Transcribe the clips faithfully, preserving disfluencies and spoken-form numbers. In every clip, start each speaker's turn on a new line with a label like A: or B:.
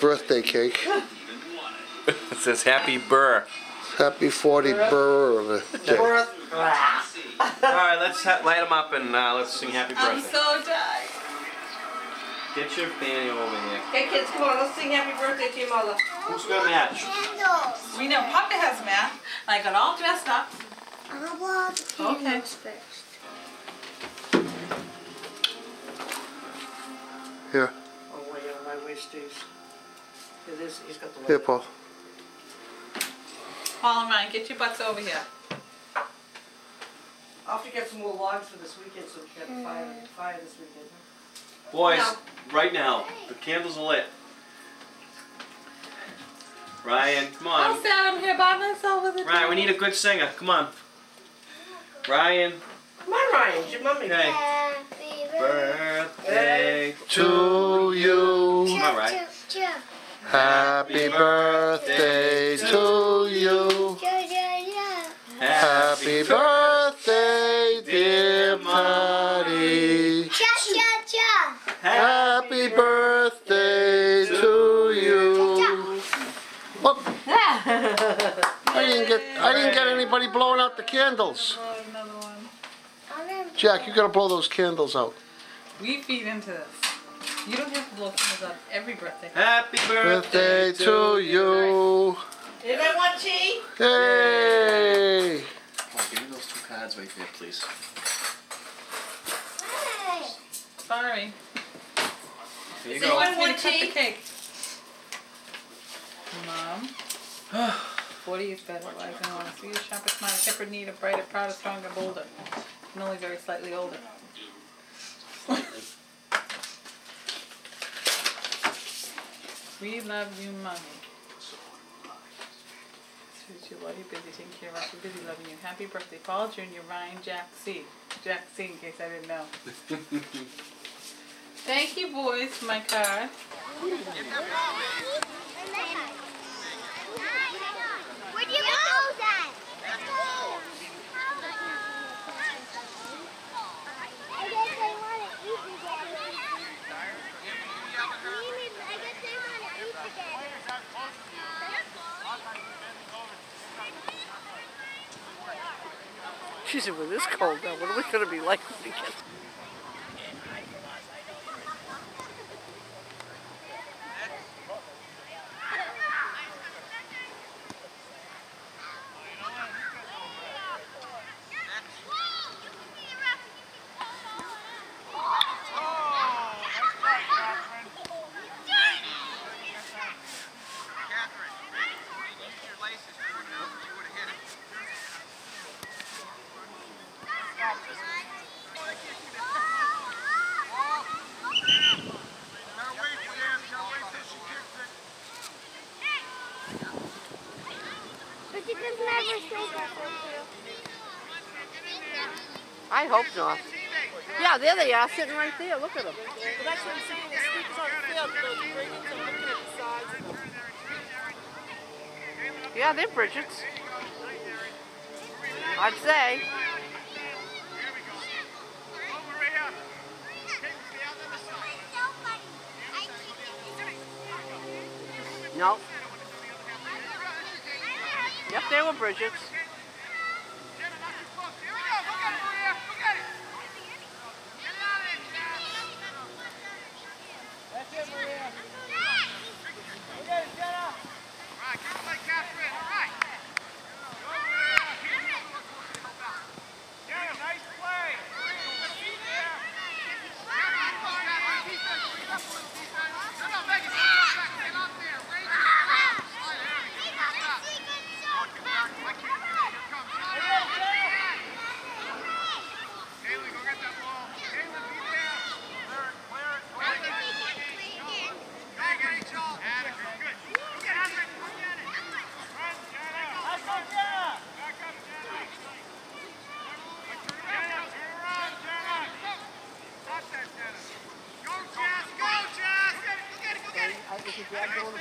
A: birthday cake.
B: It says Happy Burr.
A: Happy forty birthday.
B: Alright, let's ha light them up and uh, let's sing Happy Birthday.
C: I'm so tired.
B: Get your fanny over here.
C: Hey kids, come on, let's sing Happy Birthday to your mother.
B: Who's got a match?
C: We know Papa has a match. I got all dressed up.
D: I'll blow out the candles first.
A: Here.
E: Oh, wait, yeah, my waist is. It is, he's got the
A: Here,
E: light.
A: Paul.
C: Paul and Ryan, get your butts over here.
E: I'll have to get some more logs for this weekend so we can have a fire, fire this weekend.
B: Boys,
C: No.
B: right now, the candles are lit. Ryan, come
C: I'm
B: on.
C: sad I'm here by myself with a
B: Ryan, we need a good singer. Come on. Ryan.
E: Come on, Ryan, it's your mummy.
B: Okay.
D: Happy
B: Birthday
A: To you.
B: Come on, Ryan.
A: Happy birthday to you. Happy birthday, dear Marty. Happy birthday to you. Oh, I didn't get I didn't get anybody blowing out the candles.
C: Oh, another one.
A: Jack, you gotta blow those candles out.
C: We feed into this. You don't have to blow candles out every birthday.
B: Happy birthday,
A: Birthday to you.
E: Anybody want tea?
A: Hey.
B: Paul, give me those two cards right there, please.
C: Sorry.
B: Here you
C: So
B: go.
C: wants me to
E: want
C: cut the
E: tea?
C: cake. Mom. forty is better. Why is I want to see you sharper, smarter, hipper, neater, brighter, prouder, stronger, bolder. And only very slightly older. We love you, Mommy. Sweet, you love you, busy taking care of us. We're busy loving you. Happy birthday, Paul Junior, Ryan, Jack C. Jack C, in case I didn't know. Thank you, boys, for my card.
D: Where do you get those at? I guess they want to eat together. I guess they want to eat together.
E: She said, well, this cold now, what are we going to be like when we get
D: But you can never say that.
E: I hope not. Yeah, there they are, sitting right there. Look at them.
F: Well, that's what I'm saying. The sneakers on the field, those ratings are looking at the size of them.
E: Yeah, they're Bridget's. I'd say. No. Yep, they were Bridget's.
F: Uh,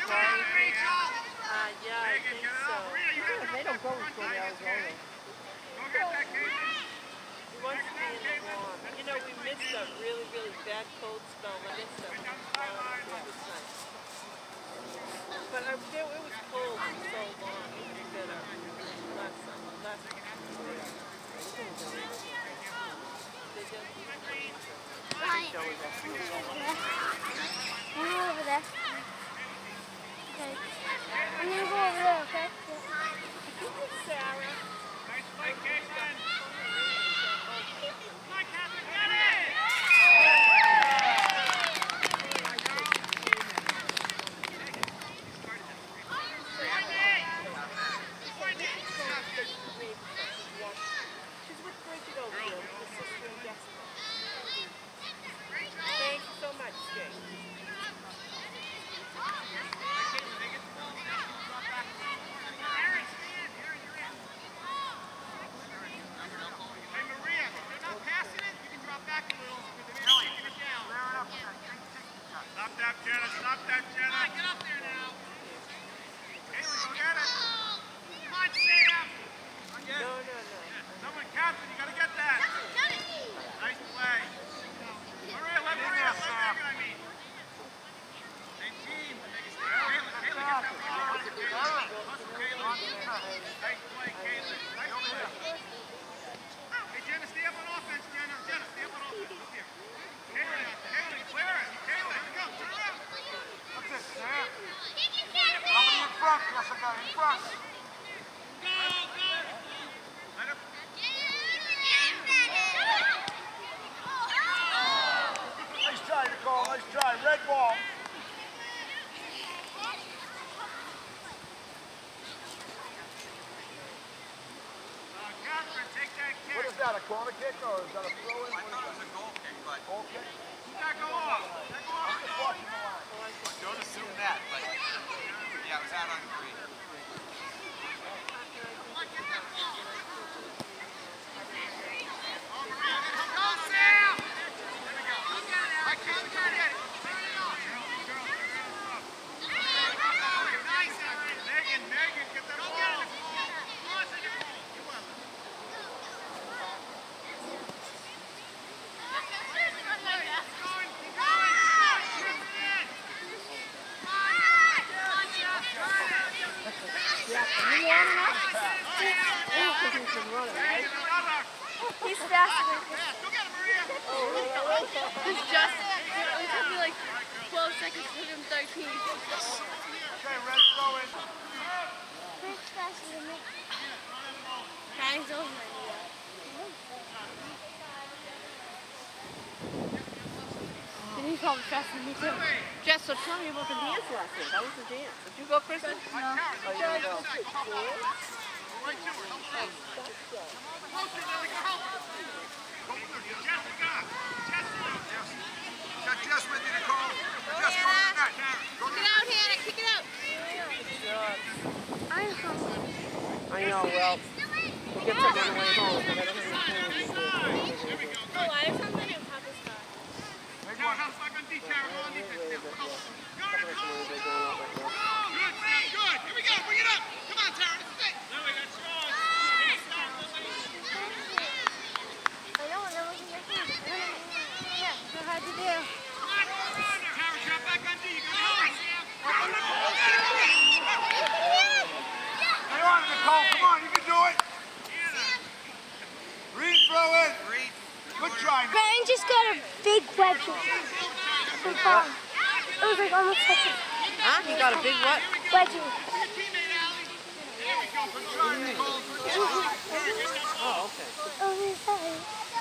F: yeah, I think so.
E: They don't go until Arizona.
F: We want to be in the warm. You know, we missed a really, really bad cold spell. We missed them. Uh, it was nice. It was cold for so long. It was bitter. Last summer. Last summer.
D: Right. I'm over there. Okay. I'm gonna go over there, okay?
F: Sarah.
G: Nice play, Jason. Come on, Catherine, get it!
F: She's with Bridget over there, with her sister and Jessica. Thank you so much, Jake.
G: Hey, Maria, if they're not passing it, you can drop back a little. They're taking it down. Stop that, Jenna. Stop that, Jenna. Get up there now. Haley, go get it. Come on, Sam.
F: No, no, no.
G: Someone, Catherine, you gotta get that. Nice play. Maria, let Maria, let Megan, I mean. Same team. Kayla, Kayla, get that ball. Hustle, Kayla. Hustle, Kayla. Nice play, Kayla. Nice play. Hey, Jenna, stay up on offense, Jenna. Jenna, stay up on offense. Look here. Kayla, Kayla, clear it. Kayla, here we go. Turn around. That's it, Sam. Somebody in front, Jessica, in front. Go, go. Let him.
H: Nice try, Nicole. Nice try. Red ball.
G: Uh, Catherine, take that kick.
H: What is that, a corner kick or is that a throw in?
B: I thought it was a goal kick, but
H: Goal kick?
G: Let that go off. Let that go off.
H: Just watching the line.
B: don't assume that. But yeah, it was out on green.
G: Go, Sam! There we go. I can't get it. Nice, Megan, Megan, get that ball. Cross it, Nicole. You will. Keep going, keep going. Shoot it in.
D: He's faster than
G: Go get him, Maria.
E: It's just, it took me like twelve seconds to hit him thirteen.
H: Okay, red throw in.
D: Chris faster than me.
E: Hangs over. And he's probably faster than me too. Jess, so tell me about the dance lesson. That was the dance. Did you go, Kristen? No.
G: Oh, you didn't go. Go right to her. Help her out. Come over closer, Lily. Go help her. Go with her. Jessica. Jessica.
H: Got Jess with you, Nicole. Jess, go to the net. Go to the net.
E: Out, Hannah, kick it out.
D: I'm hungry.
E: I know, well, we'll get some on the way home. But I don't have any food.
G: There we go. Good.
E: Oh, I have something in Papa's car.
G: Now, house back on D. Tara. Go on defense now. Go. Go, Nicole. Good, Sam. Good. Here we go. Bring it up. Come on, Tara. This is it. Lily, that's yours. Stop, Lily.
D: I know, that wasn't my fault. Yeah, so how'd you do?
G: Come on, Tara, drop back on D. You got to help her, Sam.
H: Stay on it, Nicole. Come on, you can do it. Reed, throw in.
B: Reed.
H: Good try.
D: Brian just got a big wedgie. From Tom. It was like almost like a
E: Huh? You got a big what?
D: wedgie.
E: Oh, okay.
D: Oh, sorry.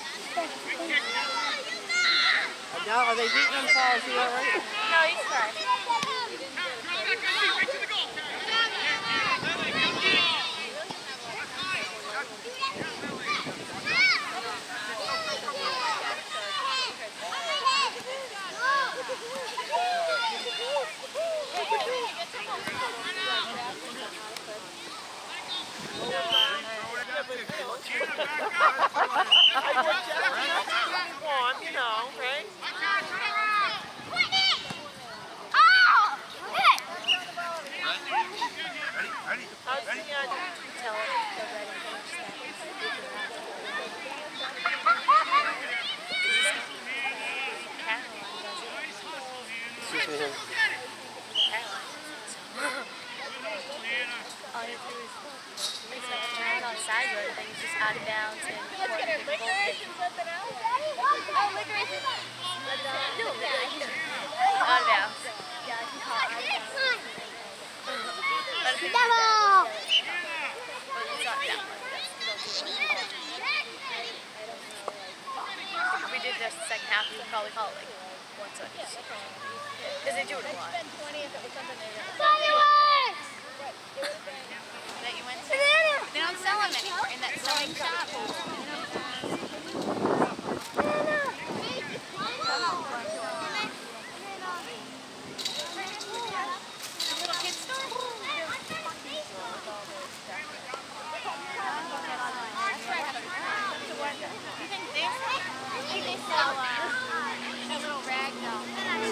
E: Now, are they beating him, Paul? Is he all right?
D: No, he's fine.
G: Right to the goal,
F: You know, right?
D: Oh! out of bounds and Let's get her licorice and let it out. Oh, licorice is let it out. No, out of bounds. Yeah, I can call it out of bounds. Devil! But it's not that much. If we did just the second half, we would probably call it like once on each. Because they do it a lot. Fireworks! That you went to? They don't sell them anymore in that sewing shop. The little kid store? You think they they sell uh, a little rag doll?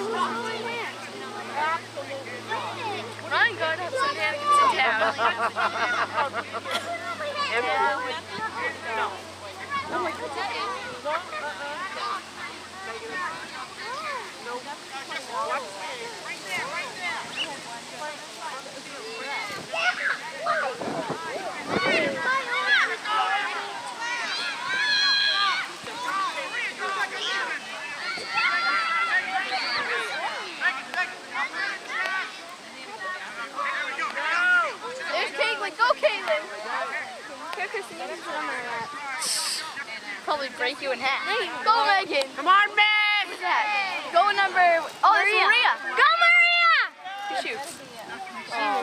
D: Ryan, go and have some mannequins in town. No. Oh my God. There's Caitlin. Go, Caitlin. Here, Christine. Probably break you in half. Go, Megan. Come on, Meg. What's that? Go number. Oh, Maria. It's Maria. Go, Maria. Shoot. Oh.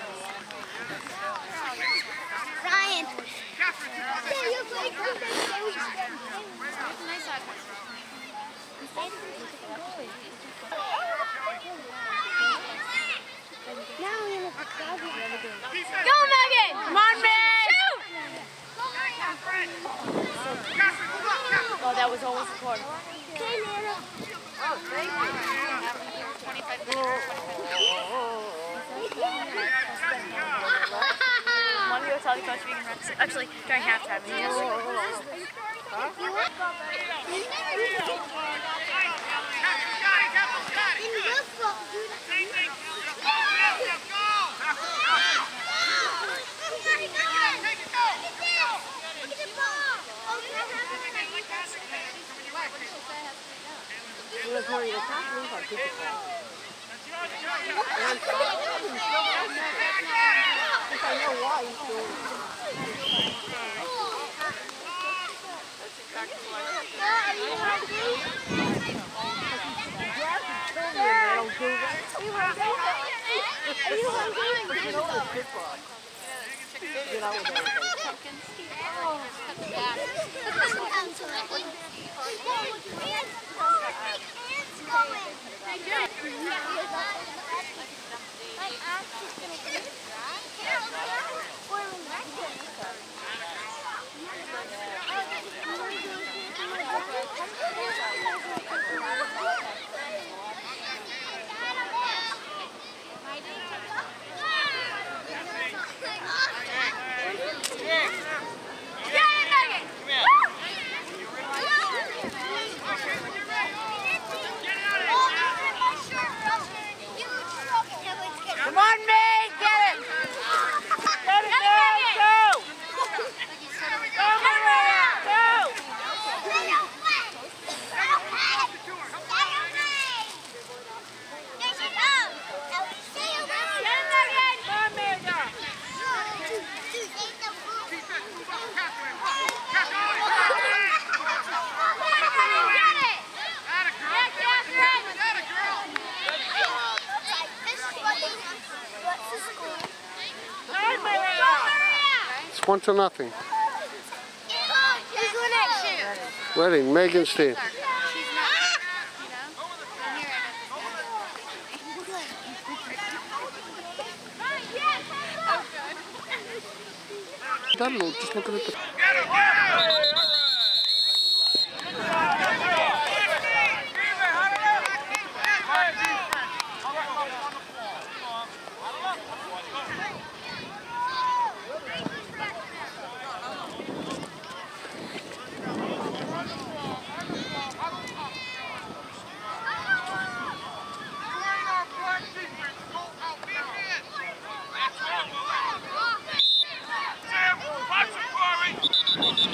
D: Ryan. Yeah, you play. Nice side. Now we have a Go, Megan! Come on, Meg! Shoot! Oh, that was almost a quarter. Okay, Nana. Oh, thank you. twenty-five minutes. Want to go tell the coach we can run? Actually, during halftime. Yes. Come on, Meg, get it! Get it, Meg, go! Go, Maria, go!
A: It's one to nothing. Reading, Megan's team. Just looking at the...
G: Watch it, Corey!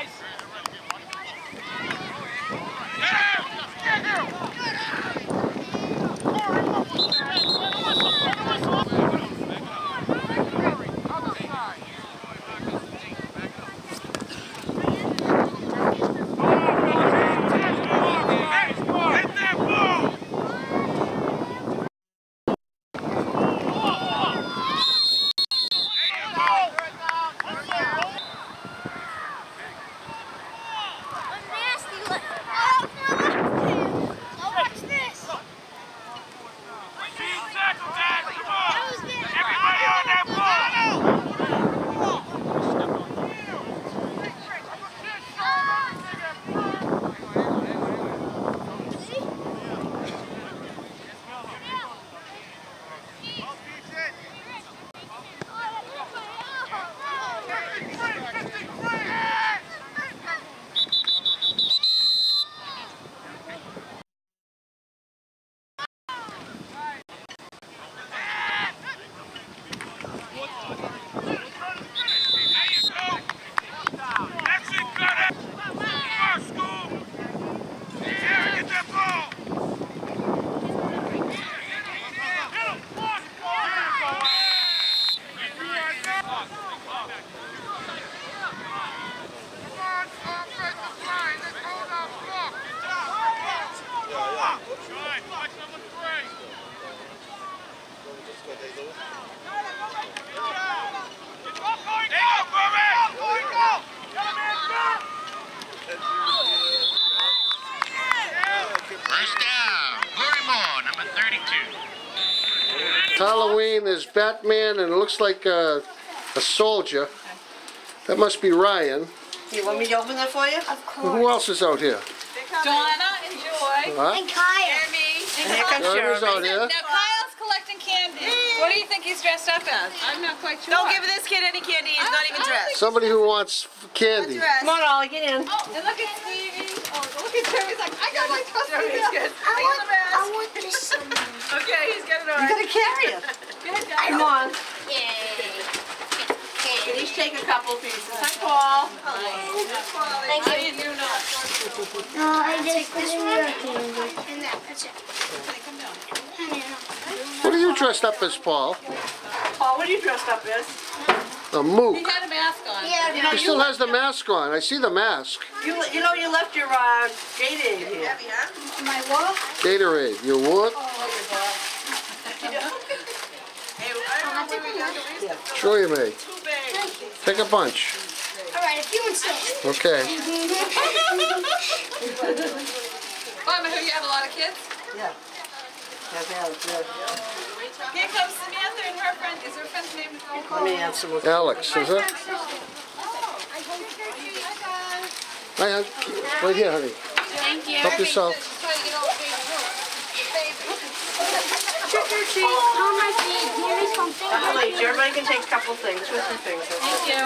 A: Halloween is Batman, and it looks like a, a soldier. That must be Ryan.
E: You want me to open that for you?
D: Of course.
A: Who else is out here?
C: Donna and Joy.
A: Huh?
D: And Kyle.
C: And me.
E: And here comes
A: Jeremy's out
E: Jeremy.
A: here.
C: Now Kyle's collecting candy. What do you think he's dressed up as? I'm not quite sure.
E: Don't give this kid any candy. He's not even dressed.
A: Somebody who wants candy.
E: Come on, Ollie, get in.
C: Oh, and look at Stevie. Oh, look at Jeremy's like, I got my trusty
E: Jeremy's
C: belt.
E: good.
D: I want, I want this somewhere.
C: Okay, he's getting it
E: You
C: on.
E: gotta carry it.
C: Go ahead, guys.
E: Come on.
D: Yay.
E: You can each take a couple pieces. Hi, Paul.
D: Thank
C: How
D: you.
C: do you know?
D: No, I just put in your candy. And that, that's it.
A: What are you dressed up as, Paul?
E: Paul, what are you dressed up as?
A: A
C: He
A: mook.
C: had a mask on.
D: Yeah,
E: You know,
A: He
E: you,
A: still has the mask on. I see the mask.
E: you, you know you left your uh, gate aid here.
D: my what?
A: Gatorade. You would? Sure you may. Take a bunch.
D: All right, if you insist.
A: Okay.
C: Mama, who you have a lot of kids?
E: Yeah. Yeah, yeah, yeah.
C: Here comes Samantha and her friend. Is her friend's name Nicole?
E: Let me answer what.
A: Alex, is it? Hi, hon. Right here, honey.
D: Thank you.
A: Help yourself.
D: Trick or treat. On my feet. Give me something.
E: Wait, everybody can take a couple things. Twisty things.
C: Thank you.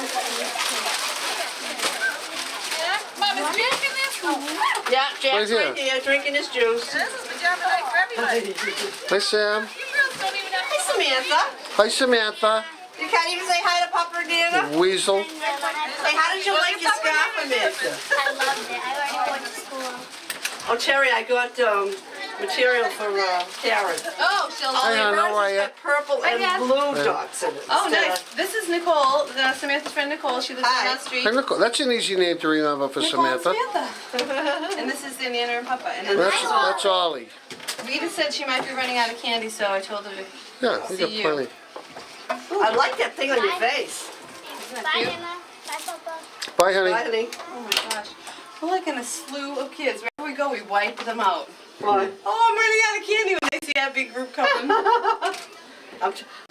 C: Mom, is Jack in this?
E: Yeah, Jack's
A: Right
E: right
A: here.
E: here, drinking his juice.
C: This is pajama night for everybody.
A: Hi, Sam.
C: You girls don't even have
E: Hi, Samantha.
A: Hi, Samantha.
E: You can't even say hi to Papa or Dana?
A: Weasel.
E: Hey, how did you like your scarf, Amanda?
D: I loved it. I already went to school.
E: Oh, Terry, I got um, material for uh, Karen.
C: Oh, she'll
A: Hi, hon. How are
E: Hers
A: you?
E: has got purple and blue dots in it.
C: Oh,
E: instead
C: nice.
E: of-
C: This is Nicole, uh, Samantha's friend Nicole. She lives
E: Hi.
C: on that street.
A: Hey, Nicole. That's an easy name to remember for
C: Nicole and
A: Samantha.
C: Samantha. And this is Indiana and Papa. And then
A: That's, that's Ollie.
C: Rita said she might be running out of candy, so I told her to.
A: Yeah, you
C: See
A: got
C: you.
A: plenty.
E: I like that thing on your face.
C: Isn't that
D: Bye,
C: cute?
D: Emma. Bye, Papa.
A: Bye, honey.
E: Bye, honey.
C: Oh my gosh. We're like in a slew of kids. Wherever we go, we wipe them out.
E: Bye.
C: Oh, I'm running out of candy when they see that big group coming.
E: I'm t